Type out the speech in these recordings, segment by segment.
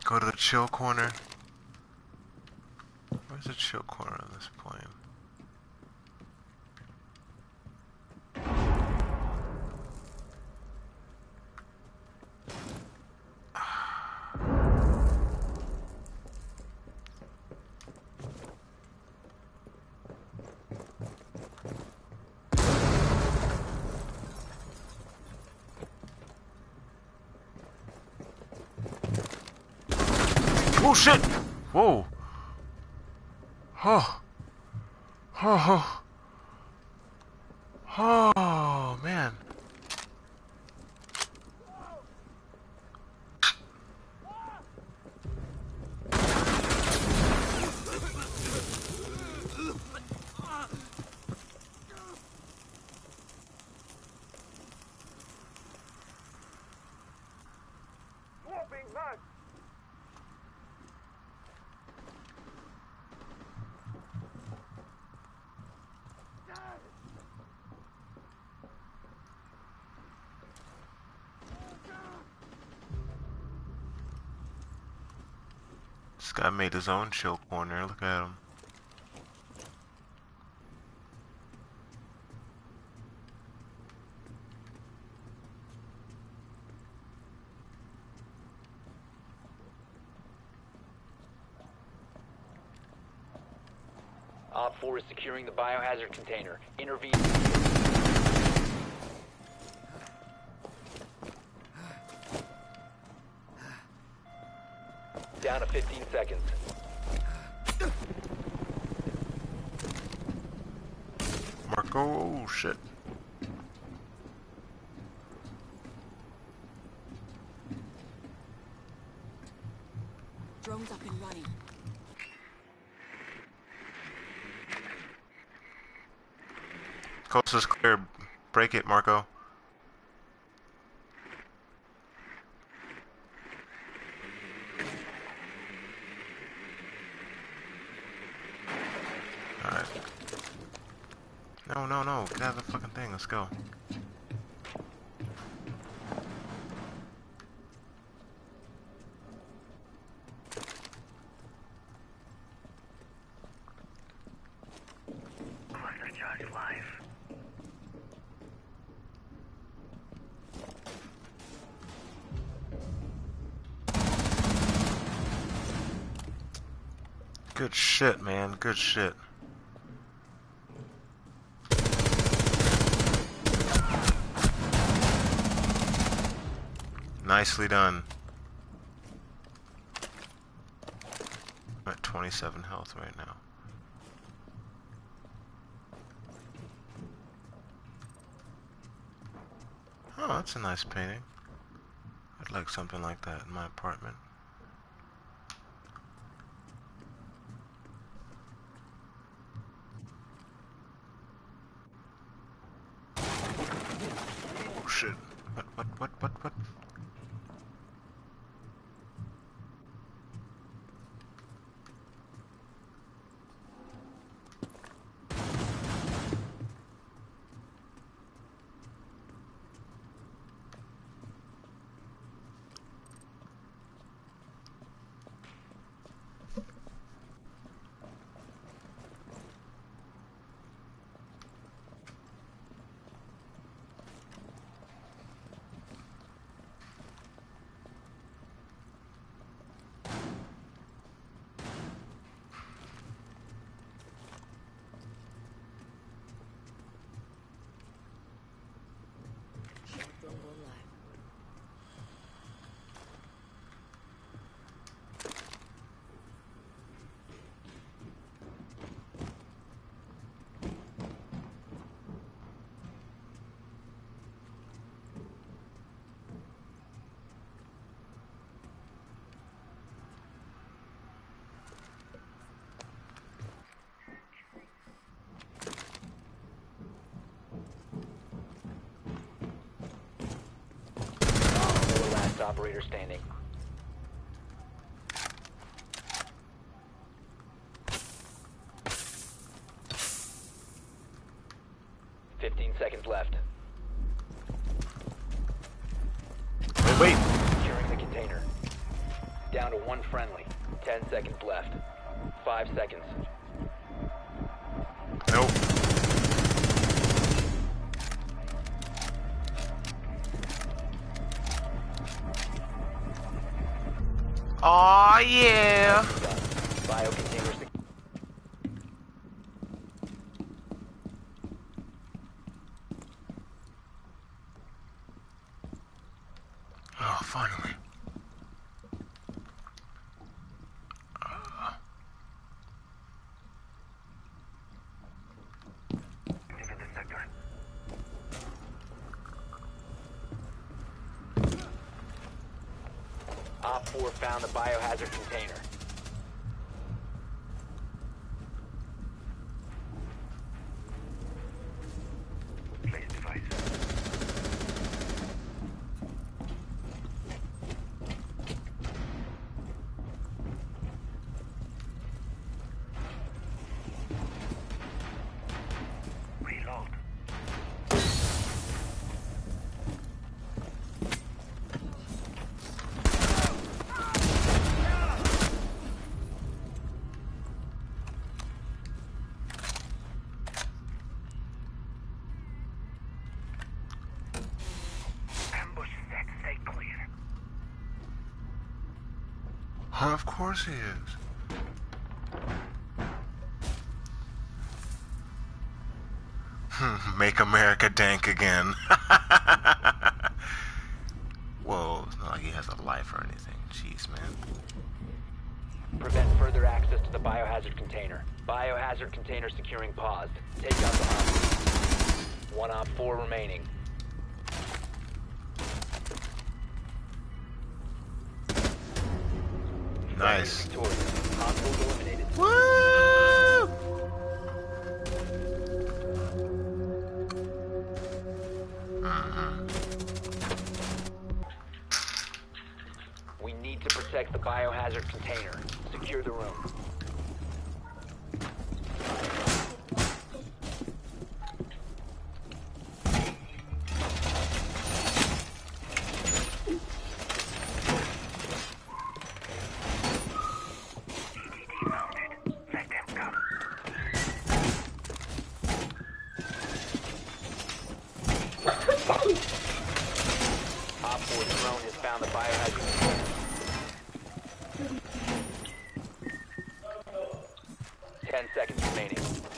Go to the chill corner. Where's the chill corner on this plane? Oh shit! Whoa! Oh! Oh! Oh man! This guy made his own chill corner, look at him. Op 4 is securing the biohazard container. Intervene. Down to 15 seconds. Marco, oh shit. Drone's up and running. Coast is clear. Break it, Marco. Alright. No, no, no. Get out of the fucking thing. Let's go. Good shit, man. Good shit. Nicely done. I'm at 27 health right now. Oh, that's a nice painting. I'd like something like that in my apartment. Oh shit. What? Operator standing. Seconds left. Wait. Securing the container. Down to one friendly. 10 seconds left. 5 seconds. Nope. Oh yeah. Biocontainer secure. Oh, finally. Op 4 found the biohazard container. Place device. Reload. Oh, of course he is. Make America dank again. Whoa, it's not like he has a life or anything. Jeez, man. Prevent further access to the biohazard container. Biohazard container securing paused. Take out the hostage. One op 4 remaining. Nice. Victorious. Hostiles eliminated. Woo! We need to protect the biohazard container. Secure the room. Op 4 drone has found the biohazard container. 10 seconds remaining.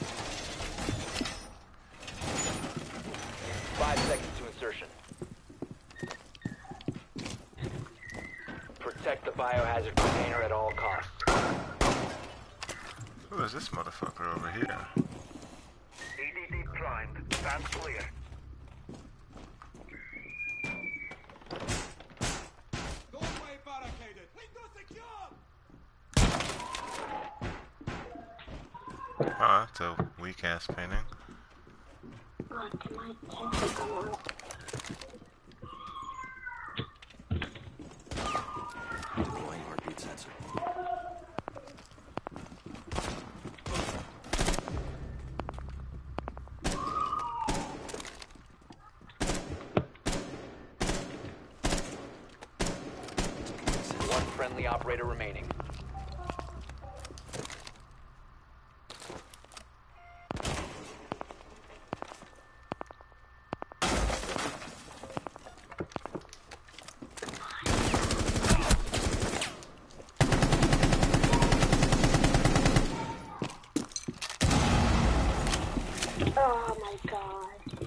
5 seconds to insertion. Protect the biohazard container at all costs. Who is this motherfucker over here? EDD primed. Stand clear. Doorway barricaded. Window secure. Oh, that's a weak ass painting. Deploying heartbeat sensor. One friendly operator remaining. Oh my god.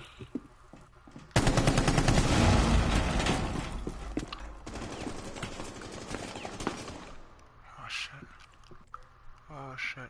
Oh shit. Oh shit.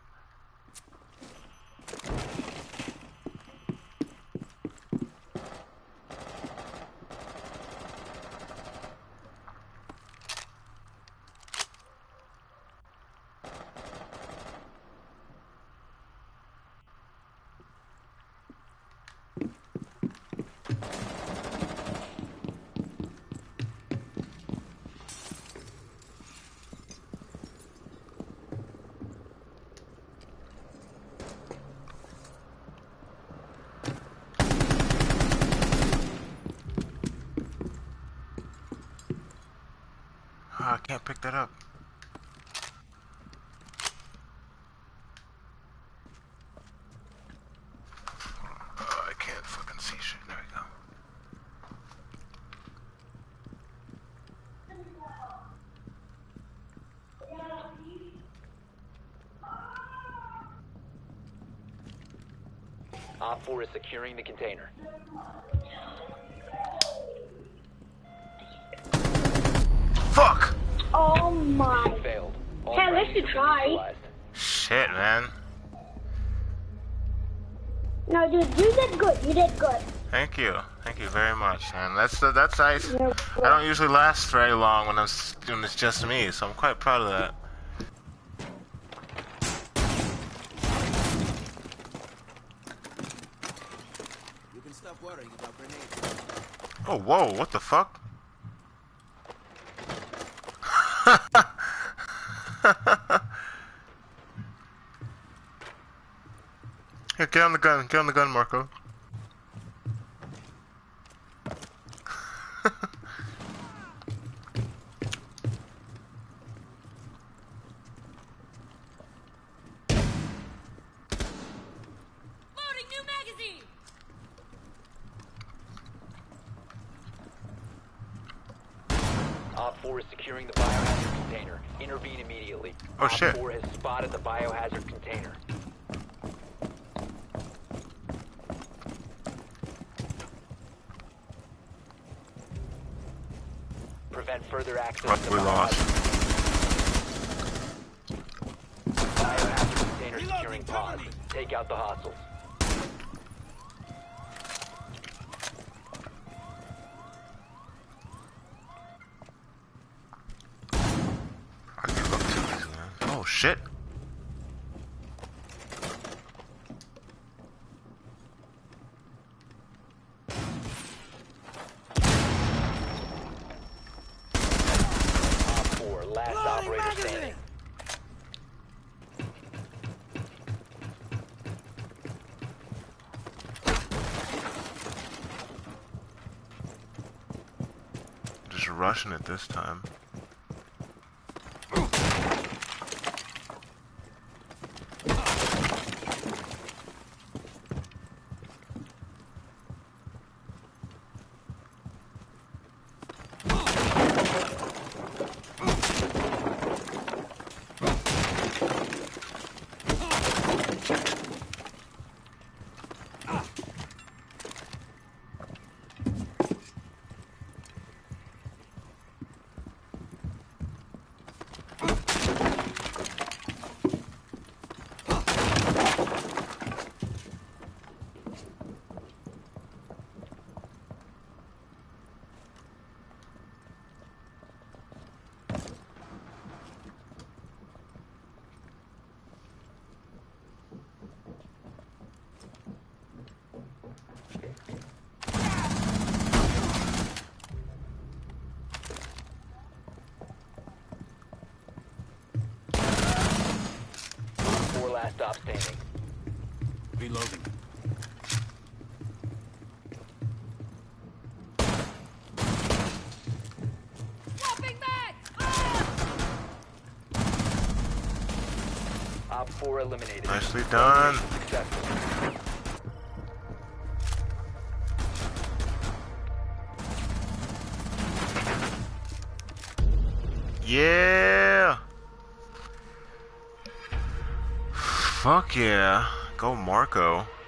Oh, I can't pick that up. Op 4 is securing the container. Fuck! Oh my. Mission failed. All Hey, at least friendlies you have been tried. neutralized. Shit, man. No, dude, you did good. You did good. Thank you. Thank you very much. And that's nice. You're I don't usually last very long when it's just me, so I'm quite proud of that. You can stop worrying about grenades. Oh, whoa, what the fuck? Here, get on the gun, Marco. Loading new magazine! Op 4 is securing the biohazard container. Intervene immediately. Oh, shit. Op 4 has spotted the biohazard container. Prevent further access Oh, to the we lost. biohazard container Reloading, securing cover pods. me. Take out the hostiles. I give up too easy, man. Oh, shit. Op 4, last operator standing. Just rushing it this time. Last stop standing. Reloading. Swapping mag! Op 4 eliminated. Nicely done. Successful. Yeah. Fuck yeah. Go Marco.